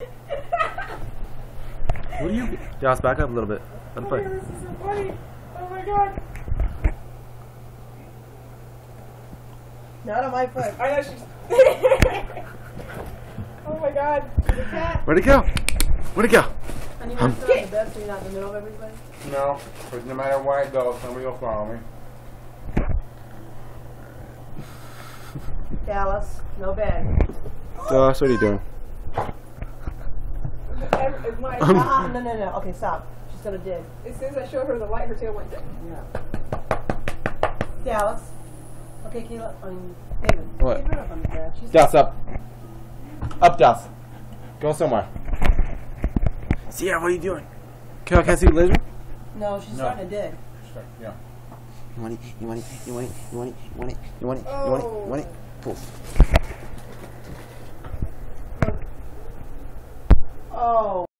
What do you? Josh, back up a little bit. Let him Oh, fight. this is so funny. Oh my god. Not on my foot. I know she's. Oh my god. The cat. Where'd it go? Where'd it go? And you want to sit on the bed so you're not in the middle of everybody? No, because no matter where I go, somebody will follow me. Dallas, no bed. Josh, what are you doing? My, No. Okay, stop. She's gonna dig. as soon as I showed her the light, her tail went down. Yeah. Dallas. Okay, Kayla. David. What? Get her up on the bed. She's Josh, up. Up, Josh. Go somewhere. Sierra, what are you doing? Can I see the laser? No, she's starting to dig. Yeah. You want it? You want it? You want it? You want it? You want it? You want it? You want it? You want it? Pull. Oh.